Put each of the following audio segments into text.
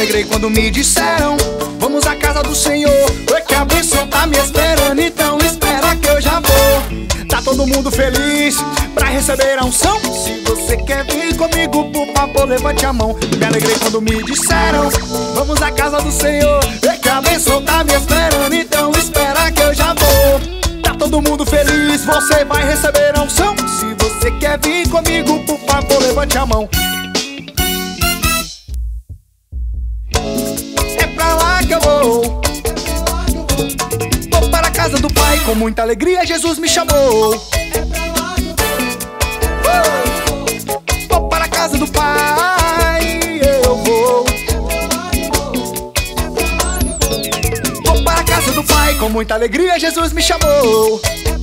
alegrei quando me disseram: vamos à casa do Senhor, foi que a bênção tá me esperando. Então espera que eu já vou. Tá todo mundo feliz pra receber a unção. Se você quer vir comigo, por favor, levante a mão. Me alegrei quando me disseram: vamos à casa do Senhor, foi que a bênção tá me esperando. Então espera que eu já vou. Tá todo mundo feliz, você vai receber a unção. Se você quer vir comigo, por favor, levante a mão. É pra lá que eu vou. Vou para a casa do Pai, com muita alegria Jesus me chamou. Vou para a casa do Pai, eu vou. Vou para a casa do Pai, com muita alegria Jesus me chamou.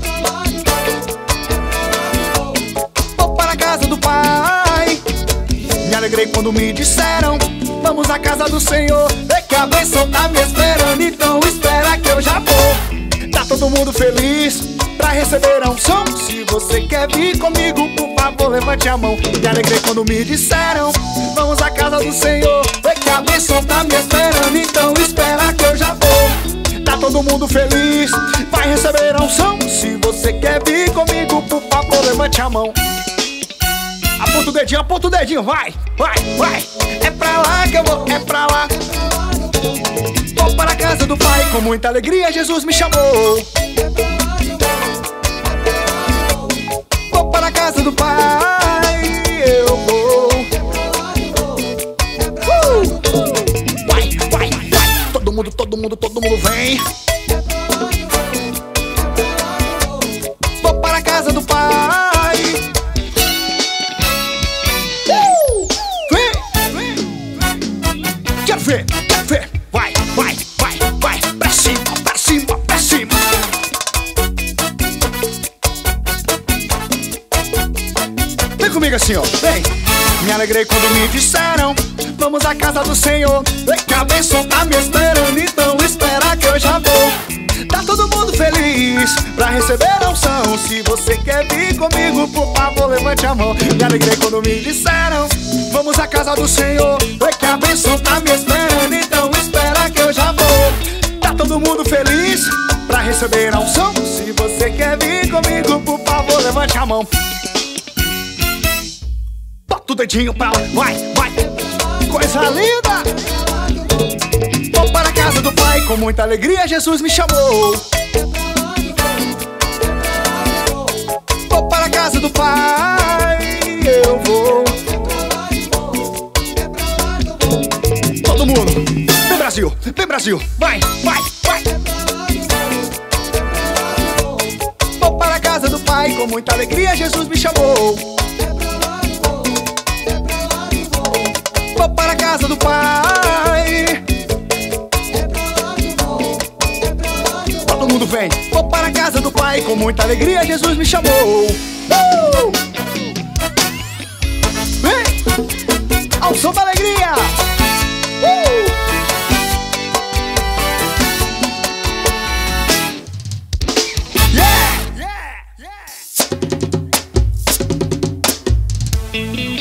Vou para a casa do Pai. Me alegrei quando me disseram: vamos à casa do Senhor, é que a bênção tá me esperando. Então espera que eu já vou. Tá todo mundo feliz pra receber a unção. Se você quer vir comigo, por favor, levante a mão. Me alegrei quando me disseram: vamos à casa do Senhor, é que a bênção tá me esperando. Então espera que eu já vou. Tá todo mundo feliz, vai receber a unção. Se você quer vir comigo, por favor, levante a mão. Aponta o dedinho, vai, vai, vai. É pra lá que eu vou, é pra lá. Vou para a casa do Pai, com muita alegria Jesus me chamou. Vou para a casa do Pai, eu vou. Vai, vai, vai. Todo mundo vem. Vou para a casa do Pai. Quero ver, quero ver. Vai, vai, vai, vai. Pra cima, pra cima, pra cima. Vem comigo assim, ó, vem. Me alegrei quando me disseram: vamos à casa do Senhor, é que a bênção tá me esperando. Então espera que eu já vou. Tá todo mundo feliz pra receber a unção. Se você quer vir comigo, por favor, levante a mão. Me alegrei quando me disseram: vamos à casa do Senhor, é que a bênção tá me esperando. Então espera que eu já vou. Tá todo mundo feliz pra receber a unção. Se você quer vir comigo, por favor, levante a mão. Bota o dedinho pra lá, vai, vai. Coisa linda. Vou para a casa do Pai, com muita alegria Jesus me chamou. Vou para a casa do Pai, eu vou. Todo mundo, vem Brasil, vai, vai, vai. Vou para a casa do Pai, com muita alegria Jesus me chamou. Vou para a casa do Pai. Todo mundo vem. Vou para a casa do Pai, com muita alegria Jesus me chamou. Vem! Ao som da alegria! Yeah! Yeah! Yeah!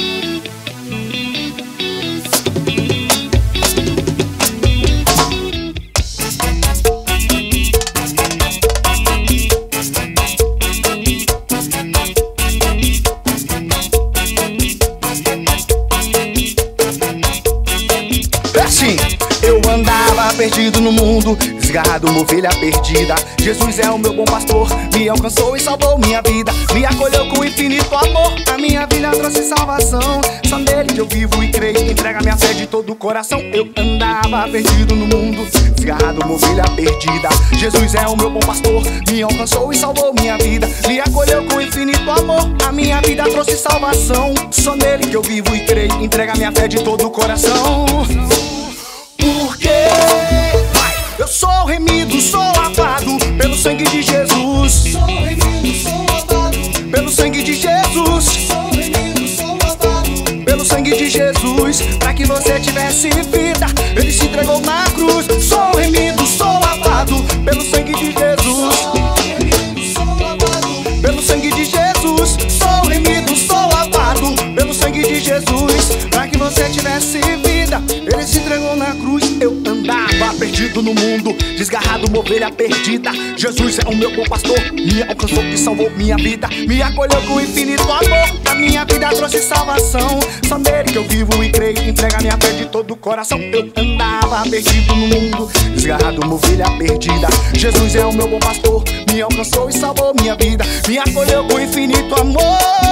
Eu andava perdido no mundo, desgarrado, uma ovelha perdida. Jesus é o meu bom pastor, me alcançou e salvou minha vida. Me acolheu com infinito amor, a minha vida trouxe salvação. Só nele que eu vivo e creio, entrega minha fé de todo o coração. Eu andava perdido no mundo, desgarrado, uma ovelha perdida. Jesus é o meu bom pastor, me alcançou e salvou minha vida. Me acolheu com infinito amor, a minha vida trouxe salvação. Só nele que eu vivo e creio, entrega minha fé de todo o coração. Porque eu sou remido, sou lavado pelo sangue de Jesus. Sou remido, sou lavado pelo sangue de Jesus. Sou remido, sou lavado pelo sangue de Jesus. Pra que você tivesse vida, ele se entregou na cruz. Sou remido, sou lavado pelo sangue de Jesus. Sou remido, sou lavado pelo sangue de Jesus. Sou remido, sou lavado pelo sangue de Jesus. Pra que você tivesse vida, ele se entregou perdido no mundo, desgarrado, uma ovelha perdida. Jesus é o meu bom pastor, me alcançou e salvou minha vida. Me acolheu com infinito amor, a minha vida trouxe salvação. Só nele que eu vivo e creio, entrega minha fé de todo o coração. Eu andava perdido no mundo, desgarrado, uma ovelha perdida. Jesus é o meu bom pastor, me alcançou e salvou minha vida. Me acolheu com infinito amor.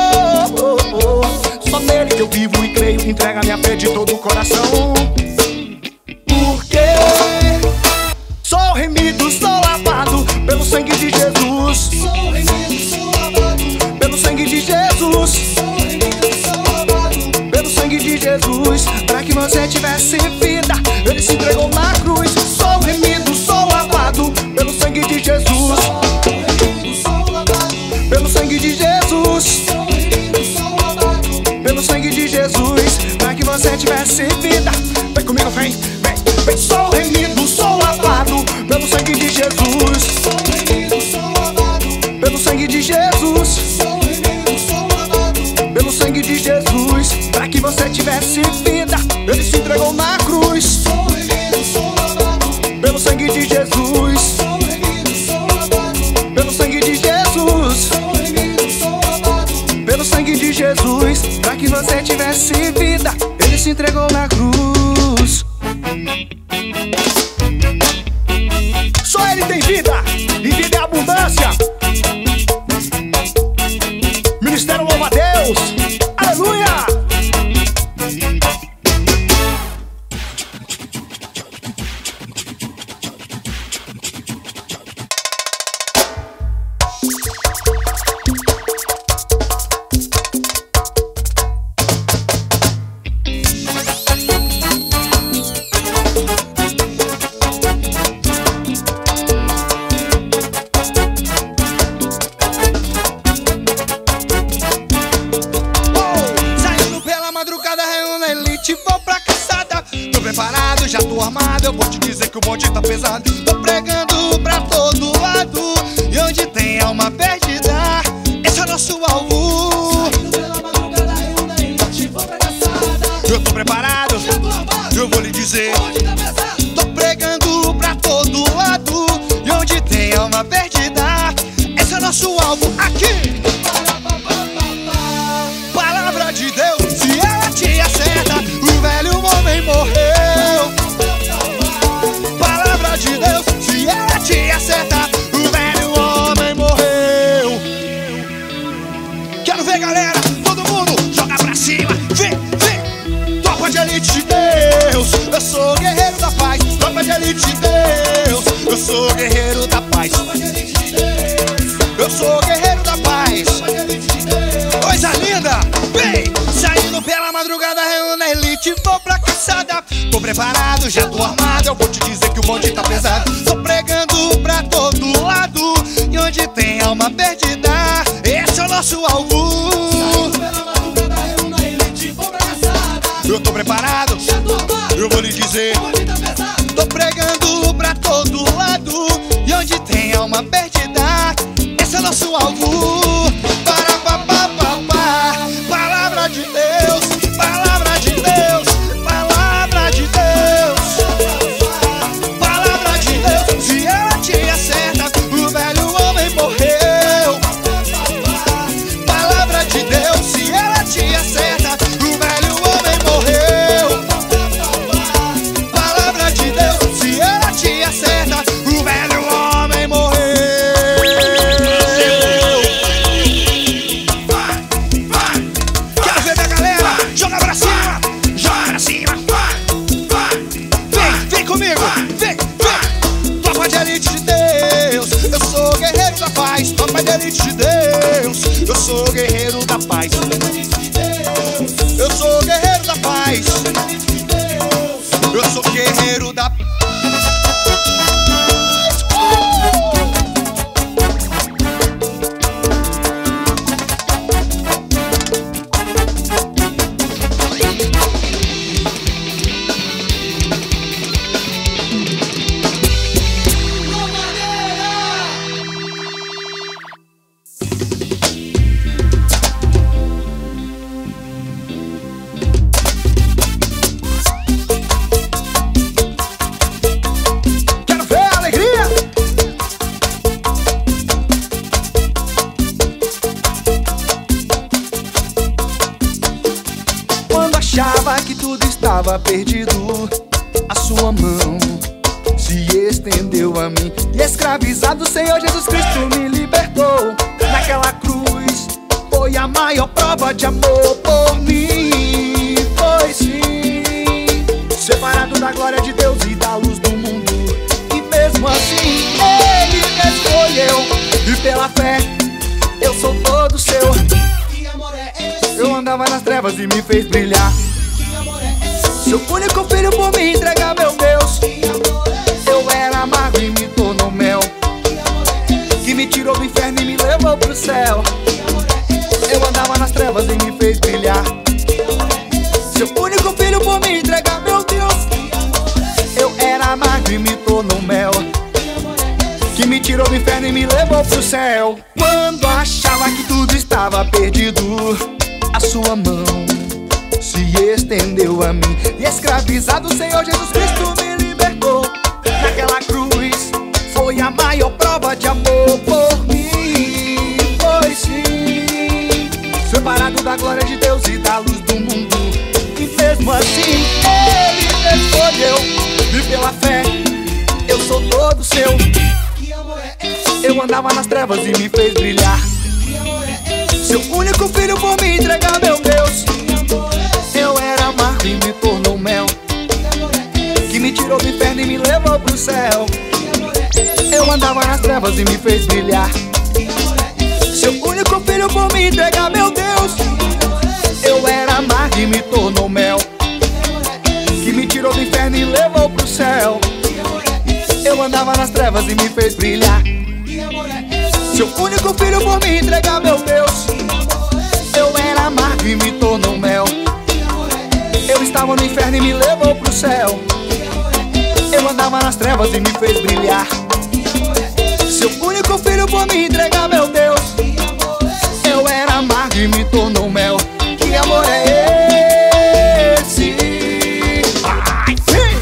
Só nele que eu vivo e creio, entrega minha fé de todo o coração. Porque sou remido, sou lavado pelo sangue de Jesus. Sou remido, sou lavado pelo sangue de Jesus. Sou remido, sou lavado pelo sangue de Jesus. Pra que você tivesse vida, ele se entregou na cruz. Sou remido, sou lavado pelo sangue de Jesus. Sou remido, sou lavado pelo sangue de Jesus. Sou remido, sou lavado pelo sangue de Jesus. Pra que você tivesse vida. Vem comigo, vem, vem, vem. Sou remido, sou lavado pelo sangue de Jesus. Sou remido, sou lavado pelo sangue de Jesus. Sou remido, sou lavado pelo sangue de Jesus. Pra que você tivesse vida, ele se entregou na cruz. Sou remido, sou lavado pelo sangue de Jesus. Sou remido, sou lavado pelo sangue de Jesus. Sou remido, sou lavado pelo sangue de Jesus. Pra que você tivesse vida, ele se entregou na cruz. Só ele tem vida, e vida é abundância. Ministério louva a Deus, aleluia. Já tô armado, eu vou te dizer que o bonde tá pesado. Tô pregando pra todo lado, e onde tem alma perdida, esse é o nosso alvo. Saindo pela madrugada, eu na elite vou pra caçada. Eu tô preparado, já tô armado, eu vou lhe dizer, o bonde tá pesado. Tô pregando pra todo lado, e onde tem alma perdida, esse é o nosso alvo. Aqui! Palavra de Deus, se ela te acerta, o velho homem morreu. De Deus, se ela te acerta, o velho homem morreu. Quero ver, galera, todo mundo joga pra cima. Vem, vem, tropa de elite de Deus. Eu sou guerreiro da paz, tropa de elite de Deus. Eu sou guerreiro da paz, tropa de elite de Deus. Eu sou guerreiro da paz, tropa de elite de Deus. Coisa linda, vem, saindo pela madrugada, eu na elite vou pra caçada. Tô preparado, já tô armado, eu vou te dizer que o bonde tá pesado. Tô pregando pra todo lado, e onde tem alma perdida, esse é o nosso alvo. Saindo pela madrugada, eu na elite vou pra caçada. Eu tô preparado, já tô armado, eu vou lhe dizer, o bonde tá pesado. Tô pregando pra todo lado, e onde tem alma perdida, esse é o nosso alvo. Para, pa, pa, pa, pa. Palavra de Deus, palavra de Deus. Palavra de Deus, palavra de Deus, se ela te acerta, o velho homem morreu. Palavra de Deus, se ela te acerta, o velho homem morreu. Palavra de Deus, se ela te acerta, o velho homem morreu. Quero ver minha galera, joga pra cima, joga pra cima. Vem comigo, vem, vem. Tropa de elite de Deus, eu sou guerreiro da paz. Tropa de elite de Deus, eu sou guerreiro da paz. Eu sou guerreiro da paz. Eu sou guerreiro da paz. achava que tudo estava perdido, a sua mão se estendeu a mim, e escravizado o Senhor Jesus Cristo me libertou. Naquela cruz foi a maior prova de amor por mim. Foi sim, separado da glória de Deus e da luz do mundo, e mesmo assim Ele me escolheu, e pela fé eu sou todo seu. Que amor é esse? Eu andava nas trevas e me fez brilhar. Que amor é esse? Seu único filho por mim entregar, meu Deus. Que amor é esse? Eu era amargo e me tornou mel, Que amor é esse? que me tirou do inferno e me levou pro céu. Que amor é esse? Eu andava nas trevas e me fez brilhar. Que amor é esse? Seu único filho por mim entregar, meu Deus. Que amor é esse? Eu era amargo e me tornou mel, Que amor é esse? que me tirou do inferno e me levou pro céu. Quando achava que tudo estava perdido, a sua mão se estendeu a mim, e escravizado o Senhor Jesus Cristo me libertou. Naquela cruz foi a maior prova de amor por mim. Foi sim, separado da glória de Deus e da luz do mundo, e mesmo assim Ele me escolheu, e pela fé eu sou todo seu. Que amor é esse? Eu andava nas trevas e me fez brilhar. Que amor é esse? Seu único filho por me entregar, meu Deus. Que amor é esse? Eu era amargo e me tornou mel, Que amor é esse? que me tirou do inferno e me levou pro céu. Que amor é esse? Eu andava nas trevas e me fez brilhar. Que amor é esse? Seu único filho por me entregar, meu Deus. Que amor é esse? Eu era amargo e me tornou mel, Que amor é esse? que me tirou do inferno e levou pro céu. Que amor é esse? Eu andava nas trevas e me fez brilhar. Que amor é esse? Seu único filho por me entregar, meu Deus. Que amor é esse? Eu era amargo e me tornou mel, Que amor é esse? eu estava no inferno e me levou pro céu. Que amor é esse? Eu andava nas trevas e me fez brilhar. Que amor é esse? Seu único filho por me entregar, meu Deus. Que amor é esse? Eu era amargo e me tornou mel. Que amor é esse? Ai, sim!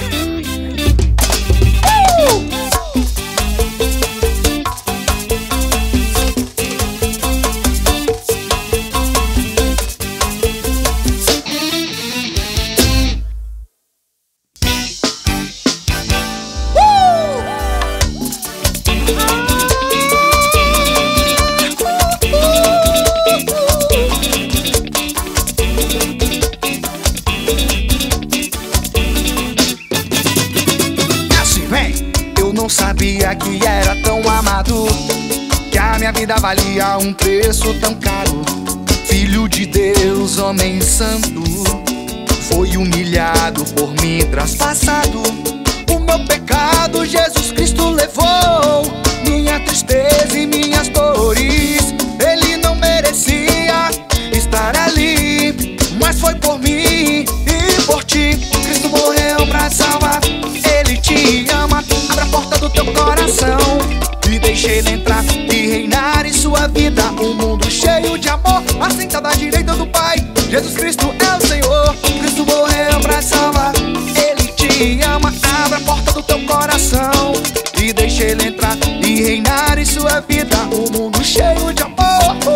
Assim vem. Eu não sabia que era tão amado, que a minha vida valia um preço tão caro. Filho de Deus, homem santo, foi humilhado por mim, traspassado. O meu pecado Jesus Cristo levou, minha tristeza e minhas dores. Ele não merecia estar ali, mas foi por mim e por ti. Cristo morreu pra salvar, Ele te ama. Abra a porta do teu coração e deixa Ele entrar e reinar em sua vida. Um mundo cheio de amor, assentado à direita do Pai. Jesus Cristo é o Senhor. Cristo morreu pra salvar, Ele te ama. Abra a porta do teu coração e deixa Ele entrar e reinar em sua vida. Um mundo cheio de amor.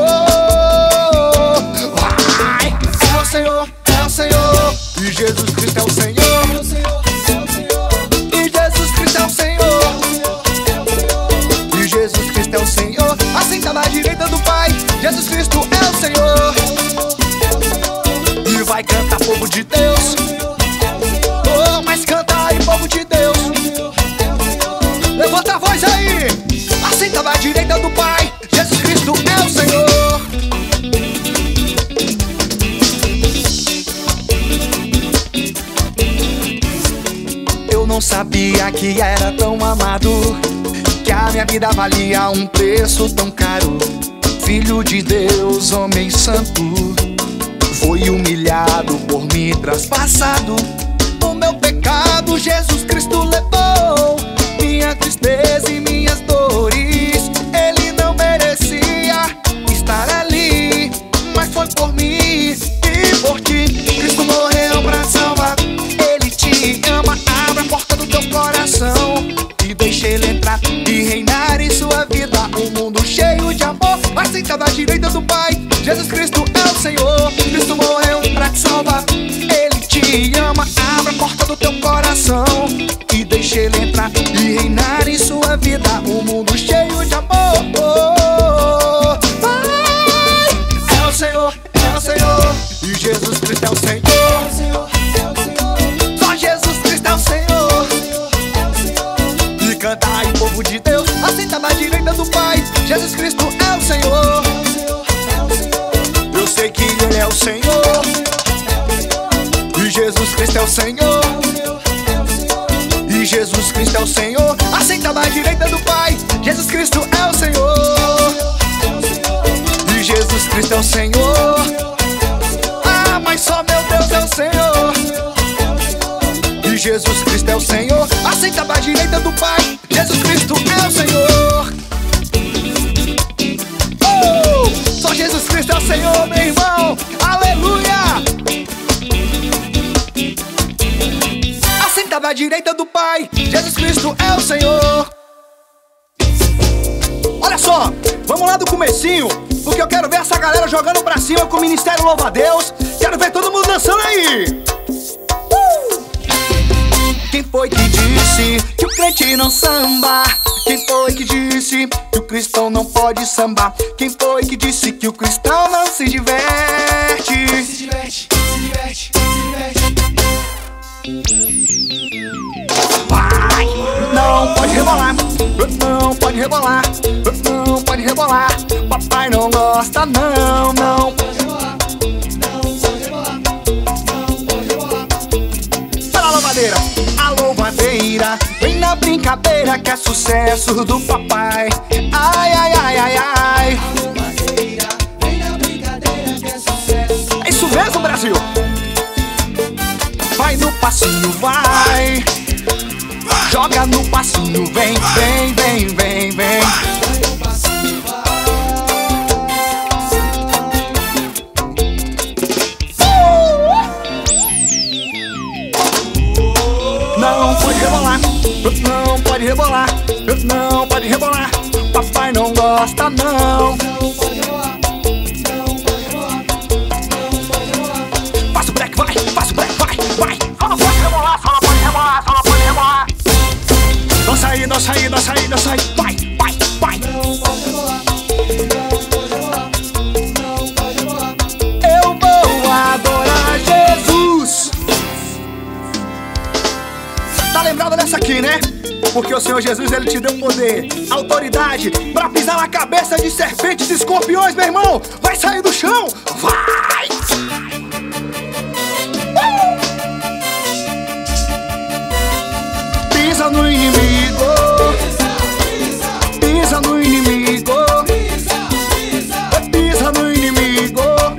Vai! É o Senhor, é o Senhor, e Jesus Cristo é o Senhor. É o Senhor, é o Senhor. E Jesus Cristo é o Senhor. É o Senhor. E Jesus Cristo é o Senhor. Assentado à direita do Pai. Jesus Cristo é o Senhor. E vai cantar, povo de Deus. Oh, mas canta aí, povo de Deus. Levanta a voz aí. Assentado à direita do Pai. Jesus Cristo é o Senhor. Eu não sabia que era tão amado, que a minha vida valia um preço tão caro. Filho de Deus, homem santo, foi humilhado por mim, traspassado. O meu pecado Jesus Cristo levou, minha tristeza e minhas dores. Ele não merecia estar ali, mas foi por mim e por ti. Cristo morreu pra salvar, Ele te ama. Abra a porta do teu coração e deixa Ele entrar e reinar em sua vida. Um mundo cheio de amor, assentado à direita do Pai. Jesus Cristo é o Senhor. Cristo morreu pra te salvar, Cristo é o Senhor. Só Jesus Cristo é o Senhor. E canta aí, povo de Deus, assenta na direita do Pai. Jesus Cristo é o Senhor. Eu sei que Ele é o Senhor. E Jesus Cristo é o Senhor. E Jesus Cristo é o Senhor. Assenta na direita do Pai. Jesus Cristo é o Senhor. E Jesus Cristo é o Senhor. Ah, mas só meu Deus é o Senhor. E Jesus Cristo é o Senhor. Assenta na direita do Pai. Jesus Cristo é o Senhor. Só Jesus Cristo é o Senhor, meu irmão. Aleluia. Assenta na direita do Pai. Jesus Cristo é o Senhor. Olha só, vamos lá do comecinho, porque eu quero ver essa galera jogando pra cima com o Ministério Louva a Deus. Quero ver todo mundo dançando aí. Quem foi que disse que o crente não samba? Quem foi que disse que o cristão não pode sambar? Quem foi que disse que o cristão não se diverte? Se diverte, se diverte, se diverte. Vai! Não pode rebolar, não pode rebolar, não pode rebolar. Papai não gosta, não, não pode rebolar, não pode rebolar, não pode rebolar. Para a louvadeira, a louvadeira vem na brincadeira que é sucesso do papai. Ai, ai, ai, ai, ai. A louvadeira vem na brincadeira que é sucesso. É isso mesmo, Brasil. Vai no passinho, vai. Joga no passinho, vem, vem, vem, vem, vem. Vai no passinho, Não pode rebolar, não pode rebolar, não pode rebolar. Papai não gosta, não. Não pode rebolar, não pode rebolar, não pode rebolar. Passa o break, vai, passa o break, vai, vai. Só não pode rebolar, só não pode rebolar, só não pode rebolar. Dança aí, dança aí, dança aí, dança aí. Vai, vai, vai. Não pode rebolar, não pode rebolar, não pode rebolar. Eu vou adorar Jesus. Tá lembrado dessa aqui, né? Porque o Senhor Jesus, Ele te deu poder, autoridade pra pisar na cabeça de serpentes e escorpiões, meu irmão. Vai sair do chão, vai! Pisa no inimigo, pisa no inimigo, pisa no inimigo,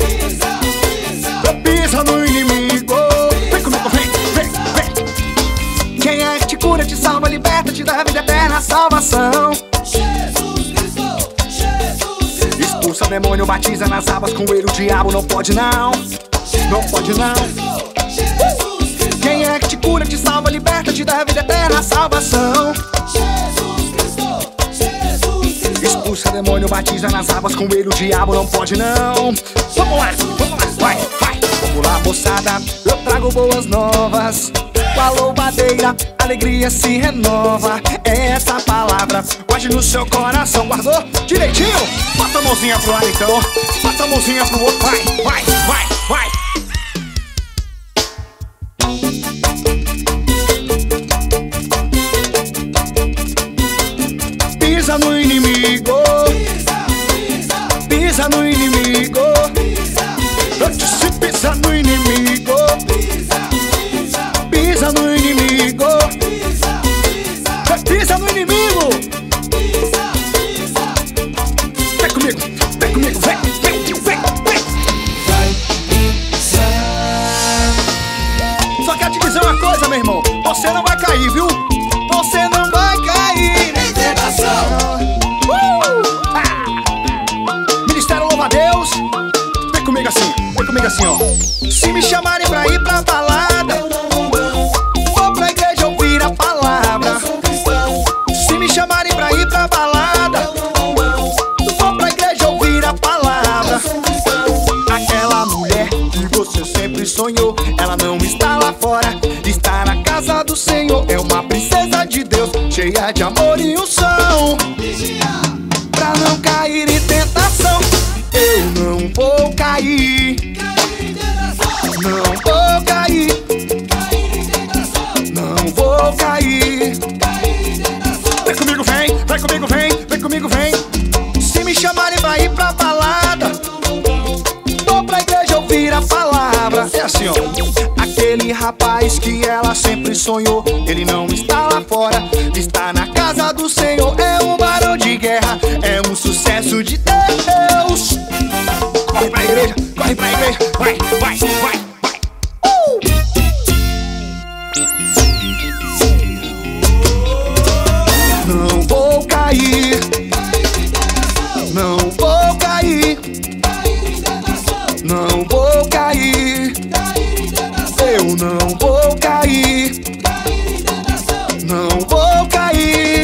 pisa no inimigo. Vem comigo, vem, vem, vem. Quem é que te cura, te salva, liberta, te dá a vida eterna, salvação. Jesus Cristo, Jesus Cristo. Expulsa demônio, batiza nas águas com ele, o diabo não pode não, não pode não. Quem é que te cura, te salva, liberta, te dá a vida eterna, salvação. Jesus Cristo, Jesus Cristo. Expulsa demônio, batiza nas águas com ele, o diabo não pode não. Vamos lá, vai, vai. Vamos lá, moçada, eu trago boas novas. Com a louvadeira, a alegria se renova. É essa palavra, guarde no seu coração. Guardou direitinho? Bota a mãozinha pro lado então, bota a mãozinha pro outro. Vai, vai, vai, vai. Pisa no inimigo, pisa no inimigo. Eu disse pisa no inimigo, pisa no inimigo, pisa no inimigo. Vem comigo, vem comigo, vem, vem, vem, vem. Só quero te dizer uma coisa, meu irmão, você não vai cair, viu? Você não vai cair. Ministério Louva a Deus. Vem comigo assim, ó. Se me chamarem pra ir pra balada, vou pra igreja ouvir a palavra. Se me chamarem pra ir pra balada, vou pra igreja ouvir a palavra. Aquela mulher que você sempre sonhou, ela não está lá fora, está na casa do Senhor. É uma princesa de Deus, cheia de amor e unção. Pra não cair em tentação, eu não vou cair. assim, ó. Aquele rapaz que ela sempre sonhou, ele não está lá fora, está na casa do Senhor. É um barão de guerra, é um sucesso de Deus. Corre pra igreja, vai, vai, vai, vai. Não vou cair, não vou cair, não vou cair, eu não vou cair, não vou cair.